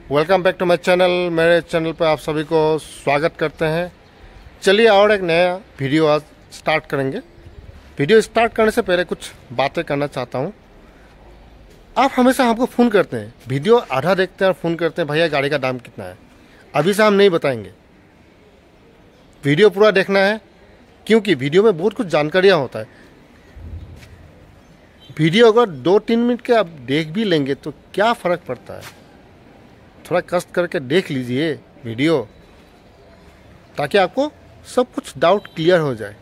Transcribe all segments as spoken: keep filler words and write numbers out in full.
Welcome back to my channel. मेरे channel पर आप सभी को स्वागत करते हैं। चलिए और एक नया वीडियो आज स्टार्ट करेंगे। वीडियो स्टार्ट करने से पहले कुछ बातें करना चाहता हूँ। आप हमेशा हमको फ़ोन करते हैं, वीडियो आधा देखते हैं और फ़ोन करते हैं, भैया गाड़ी का दाम कितना है। अभी से हम नहीं बताएंगे, वीडियो पूरा देखना है, क्योंकि वीडियो में बहुत कुछ जानकारियाँ होता है। वीडियो अगर दो तीन मिनट के आप देख भी लेंगे तो क्या फ़र्क पड़ता है। थोड़ा कष्ट करके देख लीजिए वीडियो, ताकि आपको सब कुछ डाउट क्लियर हो जाए।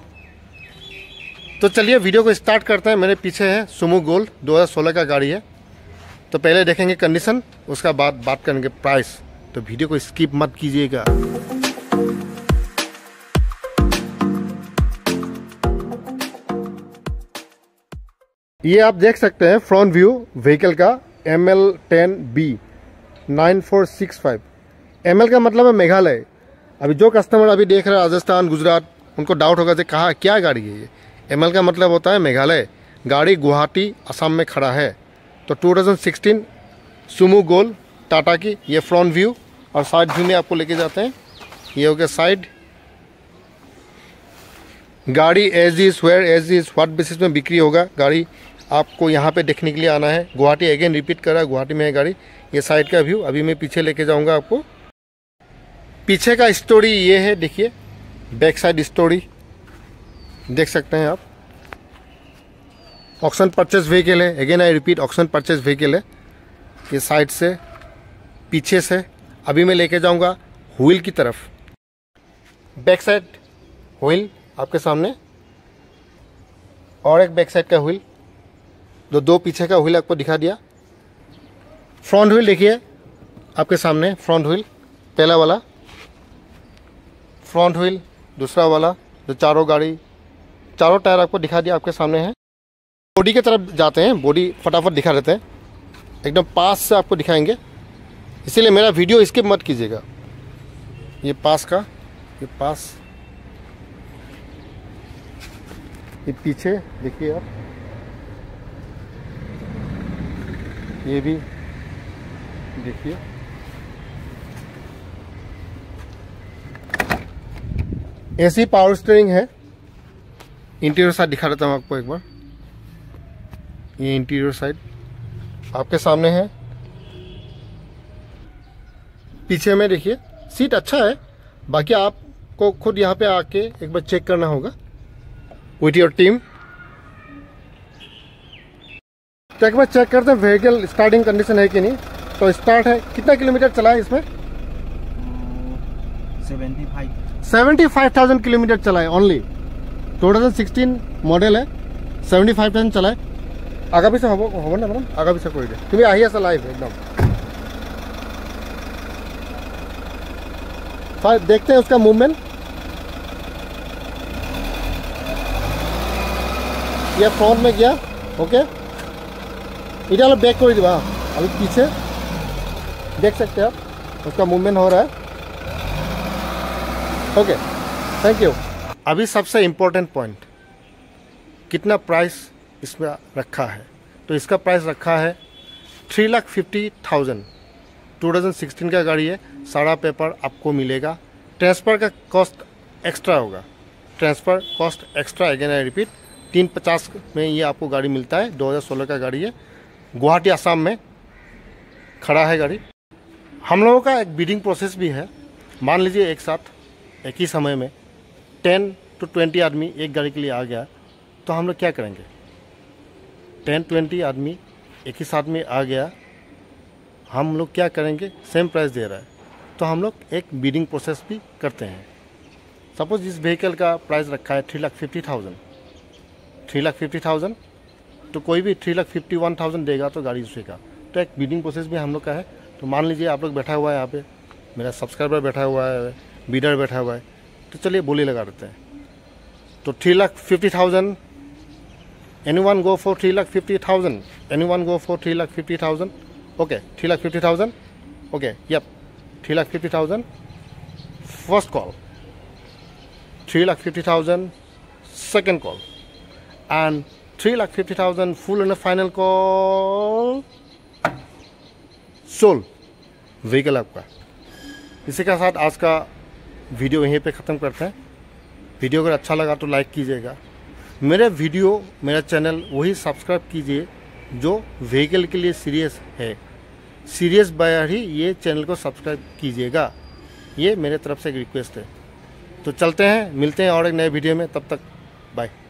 तो चलिए वीडियो को स्टार्ट करते हैं। मेरे पीछे है सुमो गोल्ड दो हज़ार सोलह का गाड़ी है। तो पहले देखेंगे कंडीशन, उसका बाद बात करेंगे प्राइस। तो वीडियो को स्किप मत कीजिएगा। ये आप देख सकते हैं फ्रंट व्यू व्हीकल का, M L ten B nine four six five. M L का मतलब है मेघालय। अभी जो कस्टमर अभी देख रहे हैं राजस्थान, गुजरात, उनको डाउट होगा कि कहाँ क्या गाड़ी है ये। एम एल का मतलब होता है मेघालय। गाड़ी गुवाहाटी असम में खड़ा है। तो two thousand sixteen Sumo gold Tata की, ये फ्रंट व्यू। और साइड व्यू में आपको लेके जाते हैं। ये हो गया साइड। गाड़ी as is where as is what basis में बिक्री होगा। गाड़ी आपको यहाँ पे देखने के लिए आना है। गुवाहाटी अगेन रिपीट कर रहा है, गुवाहाटी में है गाड़ी। ये साइड का व्यू। अभी मैं पीछे लेके जाऊंगा आपको। पीछे का स्टोरी ये है, देखिए बैक साइड स्टोरी देख सकते हैं आप। ऑक्शन परचेज व्हीकल है। Again I repeat, auction purchase vehicle है। ये साइड से, पीछे से। अभी मैं लेके जाऊंगा व्हील की तरफ। बैक साइड व्हील आपके सामने, और एक बैक साइड का व्हील, दो दो पीछे का व्हील आपको दिखा दिया। फ्रंट व्हील देखिए आपके सामने, फ्रंट व्हील पहला वाला, फ्रंट व्हील दूसरा वाला, जो चारों गाड़ी चारों टायर आपको दिखा दिया आपके सामने है। बॉडी की तरफ जाते हैं, बॉडी फटाफट दिखा देते हैं, एकदम पास से आपको दिखाएंगे, इसीलिए मेरा वीडियो स्किप मत कीजिएगा। ये पास का, ये पास, ये पीछे देखिए आप, ये भी देखिए। एसी पावर स्टीयरिंग है। इंटीरियर साइड दिखा देता हूँ आपको एक बार। ये इंटीरियर साइड आपके सामने है। पीछे में देखिए सीट अच्छा है, बाकी आपको खुद यहाँ पे आके एक बार चेक करना होगा विथ योर टीम। तो एक बार चेक करते हैं व्हीकल स्टार्टिंग कंडीशन है कि नहीं। तो स्टार्ट है। कितना किलोमीटर चला है इसमें? सेवेंटी फाइव थाउजेंड किलोमीटर चला है only. Two thousand sixteen model है, सेवेंटी फाइव थाउजेंड चला है। आगा भी से हो हो ना मैडम, आगा भी से कोई नहीं, तुम्हें आही ऐसा लाइव एकदम। फाइव देखते हैं उसका मूवमेंट। ये फ्रंट में गया, ओके। इधर बैक कर दिया, अभी पीछे देख सकते हैं आप, उसका मूवमेंट हो रहा है। Okay, thank you. अभी सबसे इम्पोर्टेंट पॉइंट, कितना प्राइस इसमें रखा है। तो इसका प्राइस रखा है three lakh fifty thousand. Two thousand sixteen का गाड़ी है, सारा पेपर आपको मिलेगा। ट्रांसफ़र का कॉस्ट एक्स्ट्रा होगा, transfer cost extra. Again I repeat, तीन पचास में ये आपको गाड़ी मिलता है। दो हज़ार सोलह का गाड़ी है, गुवाहाटी असम में खड़ा है गाड़ी। हम लोगों का एक बिडिंग प्रोसेस भी है। मान लीजिए एक साथ एक ही समय में टेन टू ट्वेंटी आदमी एक गाड़ी के लिए आ गया, तो हम लोग क्या करेंगे? टेन ट्वेंटी आदमी एक ही साथ में आ गया, हम लोग क्या करेंगे? सेम प्राइस दे रहा है, तो हम लोग एक बिडिंग प्रोसेस भी करते हैं। सपोज इस व्हीकल का प्राइस रखा है three lakh fifty thousand three lakh fifty thousand तो कोई भी three lakh fifty one thousand देगा तो गाड़ी उसी का। तो एक बिडिंग प्रोसेस भी हम लोग का है। तो मान लीजिए आप लोग बैठा हुआ है यहाँ पे, मेरा सब्सक्राइबर बैठा हुआ है, बीडर बैठा हुआ है, तो चलिए बोली लगा देते हैं। तो three lakh fifty thousand, any one go for three lakh fifty thousand, any one go for three lakh fifty thousand. Okay, three lakh fifty thousand, okay, yup, three lakh fifty thousand first call, three lakh fifty thousand second call, and three lakh fifty thousand full and a final call sold. Vehicle आपका। इसी के साथ आज का video यहीं पे ख़त्म करते हैं। वीडियो अगर अच्छा लगा तो लाइक कीजिएगा। मेरे वीडियो मेरा चैनल वही सब्सक्राइब कीजिए जो व्हीकल के लिए सीरियस है। सीरियस बायर ही ये चैनल को सब्सक्राइब कीजिएगा, ये मेरे तरफ से एक रिक्वेस्ट है। तो चलते हैं, मिलते हैं और एक नए वीडियो में, तब तक बाय।